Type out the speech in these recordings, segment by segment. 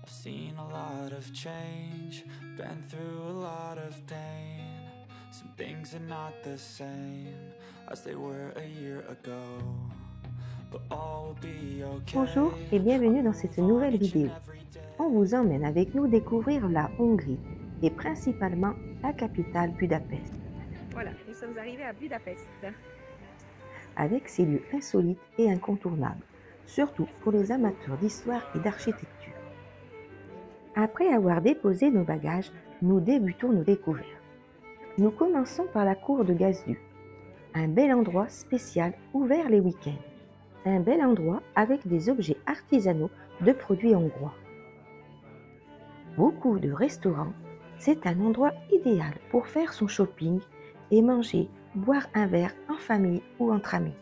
I've seen a lot of change, been through a lot of pain. Some things are not the same as they were a year ago. But all will be okay. Bonjour et bienvenue dans cette nouvelle vidéo. On vous emmène avec nous découvrir la Hongrie et principalement la capitale Budapest. Voilà, nous sommes arrivés à Budapest. Avec ses lieux insolites et incontournables, surtout pour les amateurs d'histoire et d'architecture. Après avoir déposé nos bagages, nous débutons nos découvertes. Nous commençons par la cour de Gazdu, un bel endroit spécial ouvert les week-ends. Un bel endroit avec des objets artisanaux de produits hongrois. Beaucoup de restaurants, c'est un endroit idéal pour faire son shopping et manger, boire un verre en famille ou entre amis.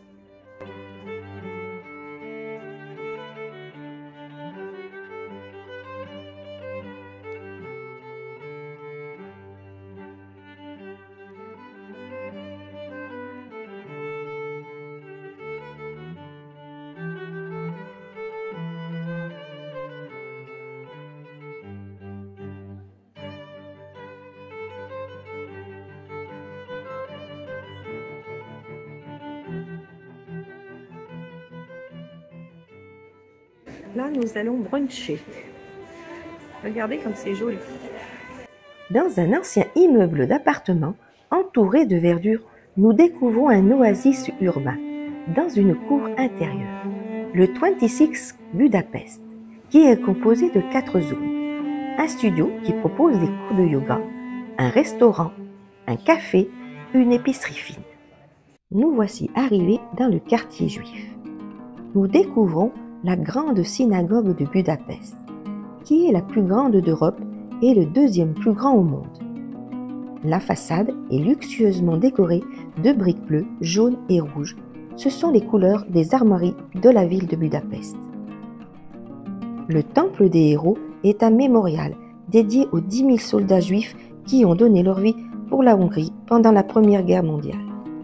Là, nous allons bruncher. Regardez comme c'est joli. Dans un ancien immeuble d'appartements, entouré de verdure, nous découvrons un oasis urbain, dans une cour intérieure, le 26 Budapest, qui est composé de 4 zones. Un studio qui propose des cours de yoga, un restaurant, un café, une épicerie fine. Nous voici arrivés dans le quartier juif. Nous découvrons la grande synagogue de Budapest, qui est la plus grande d'Europe et le deuxième plus grand au monde. La façade est luxueusement décorée de briques bleues, jaunes et rouges. Ce sont les couleurs des armoiries de la ville de Budapest. Le Temple des héros est un mémorial dédié aux 10 000 soldats juifs qui ont donné leur vie pour la Hongrie pendant la Première Guerre mondiale.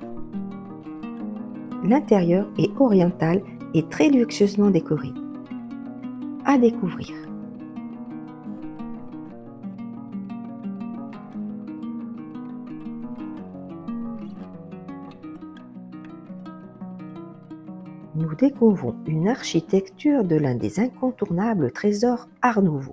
L'intérieur est oriental et très luxueusement décoré. À découvrir. Nous découvrons une architecture de l'un des incontournables trésors Art Nouveau.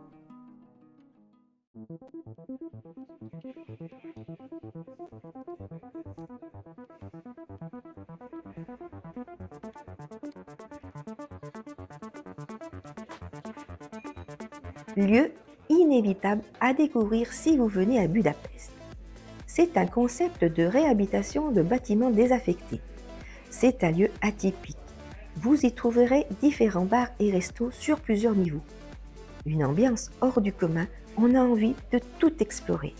Lieu inévitable à découvrir si vous venez à Budapest. C'est un concept de réhabilitation de bâtiments désaffectés. C'est un lieu atypique. Vous y trouverez différents bars et restos sur plusieurs niveaux. Une ambiance hors du commun, on a envie de tout explorer.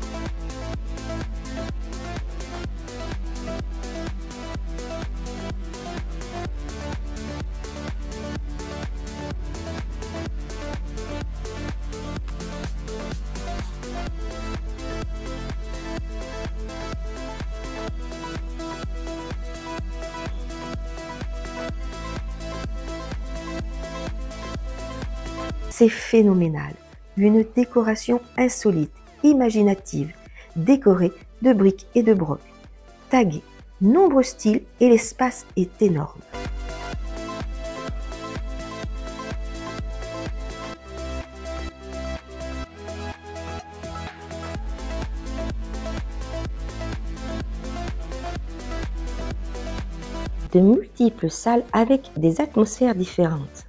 C'est phénoménal, une décoration insolite, imaginative, décorée de briques et de brocs, taguée, nombreux styles et l'espace est énorme. De multiples salles avec des atmosphères différentes.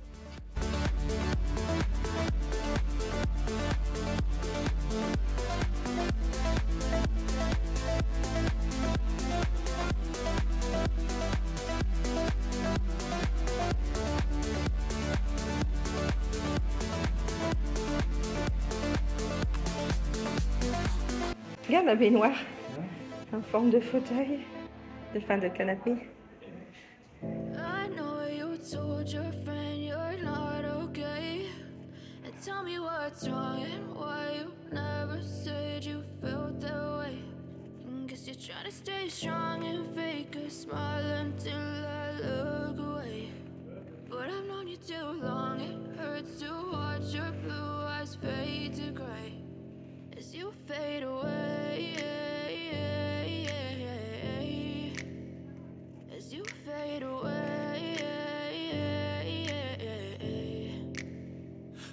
Regarde la baignoire en forme de fauteuil, de canapé. I know you told your friend you're not okay. And tell me what's wrong and why you never said you felt that way. Guess you're trying to stay strong and fake a smile until I look away. But I've known you too long, it hurts to watch your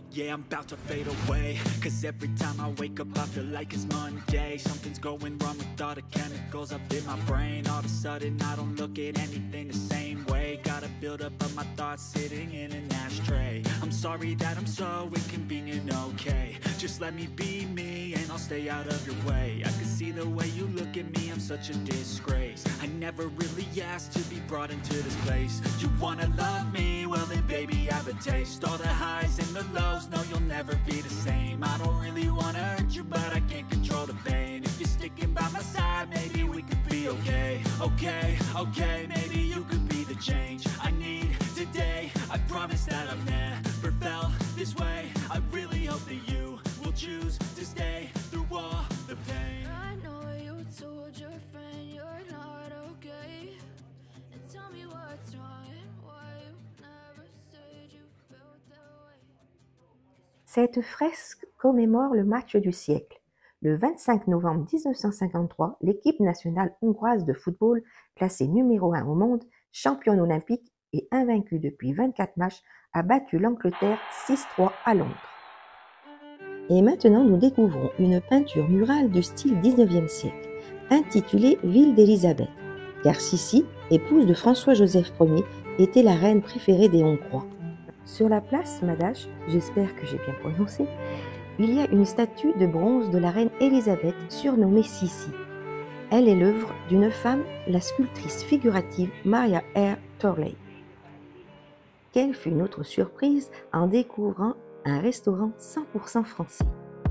Yeah, I'm about to fade away, cause every time I wake up I feel like it's Monday. Something's going wrong with all the chemicals up in my brain. All of a sudden I don't look at anything the same way. Gotta build up of my thoughts sitting in an ashtray. I'm sorry that I'm so inconvenient, okay. Just let me be me and I'll stay out of your way. I can see the way you look at me, I'm such a disgrace. I never really asked to be brought into this place. You wanna love me? Well then baby, have a taste. All the highs and the lows, no, you'll never be the same. I don't really wanna hurt you, but I can't control the pain. If you're sticking by my side, maybe we could be okay. Okay, maybe you could be the change I need today. I promise that I've never felt this way. I really hope that you will choose to stay through all the pain. I know you told your friend you're not okay, and tell me what's wrong and why you never said you felt that way. Cette fresque commémore le match du siècle. Le 25 novembre 1953, l'équipe nationale hongroise de football, classée numéro 1 au monde, championne olympique et invaincue depuis 24 matchs, a battu l'Angleterre 6-3 à Londres. Et maintenant, nous découvrons une peinture murale du style 19e siècle, intitulée Ville d'Élisabeth, car Sissi, épouse de François-Joseph Ier, était la reine préférée des Hongrois. Sur la place Madache, j'espère que j'ai bien prononcé, il y a une statue de bronze de la reine Élisabeth surnommée Sissi. Elle est l'œuvre d'une femme, la sculptrice figurative Maria R. Torley. Quelle fut notre surprise en découvrant un restaurant 100% français.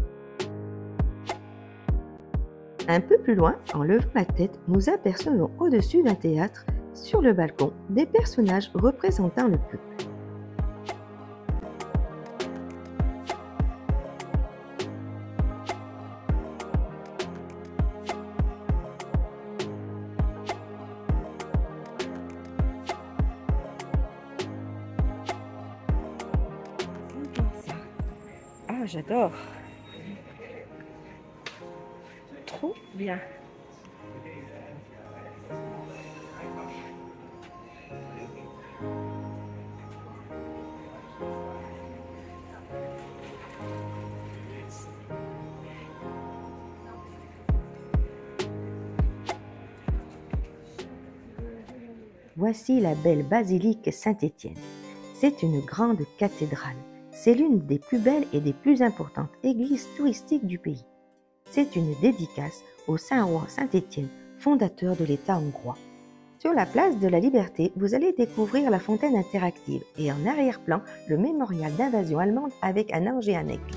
Un peu plus loin, en levant la tête, nous apercevons au-dessus d'un théâtre, sur le balcon, des personnages représentant le peuple. Ah, j'adore. Trop bien. Voici la belle basilique Saint-Étienne. C'est une grande cathédrale. C'est l'une des plus belles et des plus importantes églises touristiques du pays. C'est une dédicace au Saint-Roi Saint-Étienne, fondateur de l'État hongrois. Sur la place de la Liberté, vous allez découvrir la fontaine interactive et en arrière-plan, le mémorial d'invasion allemande avec un ange et un aigle.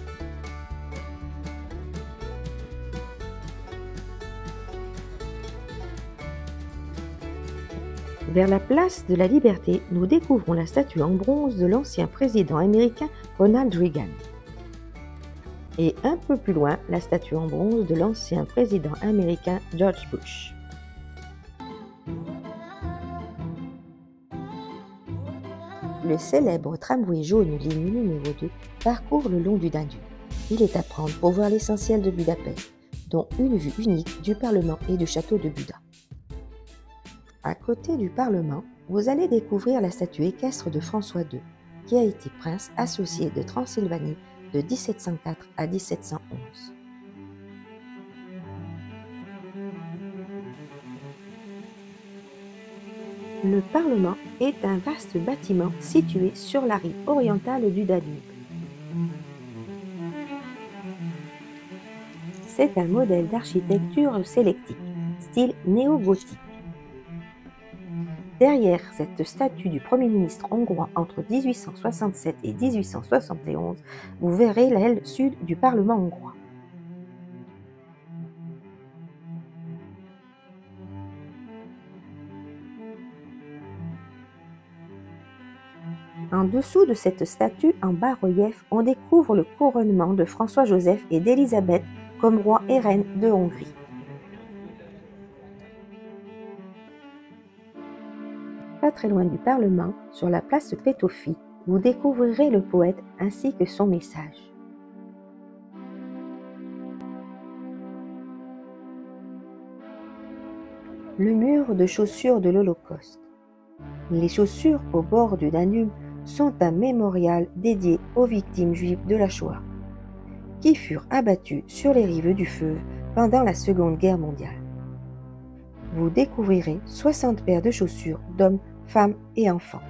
Vers la place de la Liberté, nous découvrons la statue en bronze de l'ancien président américain Ronald Reagan. Et un peu plus loin, la statue en bronze de l'ancien président américain George Bush. Le célèbre tramway jaune ligne numéro 2 parcourt le long du Danube. Il est à prendre pour voir l'essentiel de Budapest, dont une vue unique du Parlement et du château de Buda. À côté du Parlement, vous allez découvrir la statue équestre de François II, qui a été prince associé de Transylvanie de 1704 à 1711. Le Parlement est un vaste bâtiment situé sur la rive orientale du Danube. C'est un modèle d'architecture sélectique, style néo-gothique. Derrière cette statue du Premier ministre hongrois entre 1867 et 1871, vous verrez l'aile sud du Parlement hongrois. En dessous de cette statue, en bas-relief, on découvre le couronnement de François-Joseph et d'Élisabeth comme roi et reine de Hongrie. Pas très loin du Parlement, sur la place Pétofi, vous découvrirez le poète ainsi que son message. Le mur de chaussures de l'Holocauste. Les chaussures au bord du Danube sont un mémorial dédié aux victimes juives de la Shoah, qui furent abattues sur les rives du fleuve pendant la Seconde Guerre mondiale. Vous découvrirez 60 paires de chaussures d'hommes, femmes et enfants.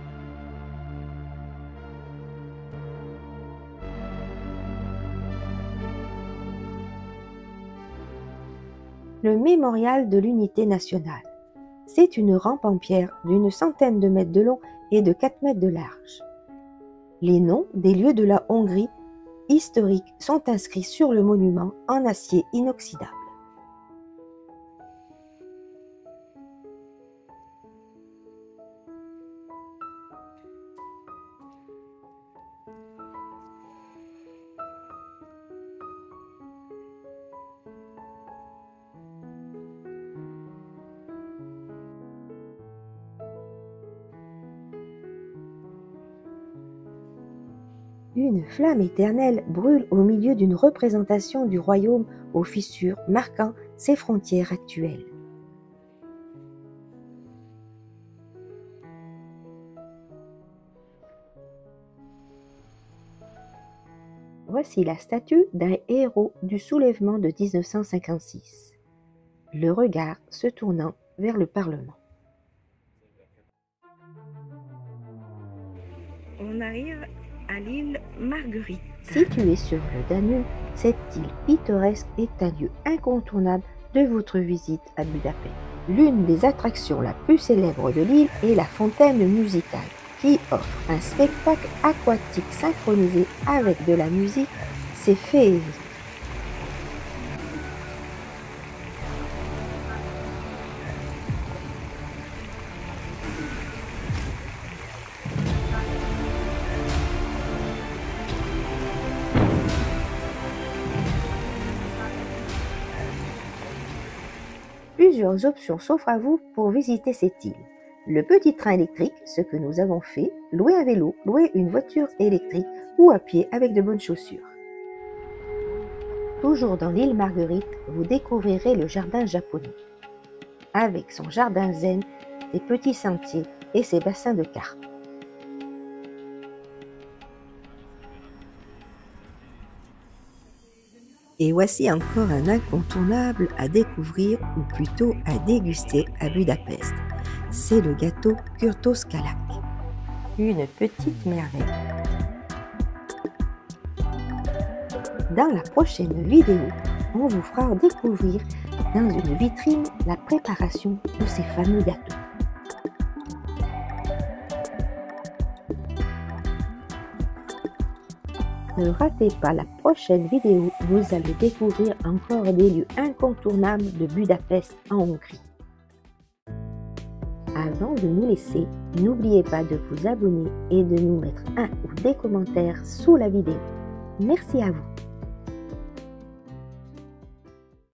Le mémorial de l'unité nationale. C'est une rampe en pierre d'une centaine de mètres de long et de 4 mètres de large. Les noms des lieux de la Hongrie historique sont inscrits sur le monument en acier inoxydable. Une flamme éternelle brûle au milieu d'une représentation du royaume aux fissures marquant ses frontières actuelles. Voici la statue d'un héros du soulèvement de 1956, le regard se tournant vers le Parlement. On arrive à l'île Marguerite. Située sur le Danube, cette île pittoresque est un lieu incontournable de votre visite à Budapest. L'une des attractions la plus célèbres de l'île est la fontaine musicale, qui offre un spectacle aquatique synchronisé avec de la musique. C'est féerique. Plusieurs options s'offrent à vous pour visiter cette île. Le petit train électrique, ce que nous avons fait, louer un vélo, louer une voiture électrique ou à pied avec de bonnes chaussures. Toujours dans l'île Marguerite, vous découvrirez le jardin japonais. Avec son jardin zen, ses petits sentiers et ses bassins de carpe. Et voici encore un incontournable à découvrir ou plutôt à déguster à Budapest. C'est le gâteau Kurtoszkalak. Une petite merveille. Dans la prochaine vidéo, on vous fera découvrir dans une vitrine la préparation de ces fameux gâteaux. Ne ratez pas la prochaine vidéo, vous allez découvrir encore des lieux incontournables de Budapest en Hongrie. Avant de nous laisser, n'oubliez pas de vous abonner et de nous mettre un ou des commentaires sous la vidéo. Merci à vous.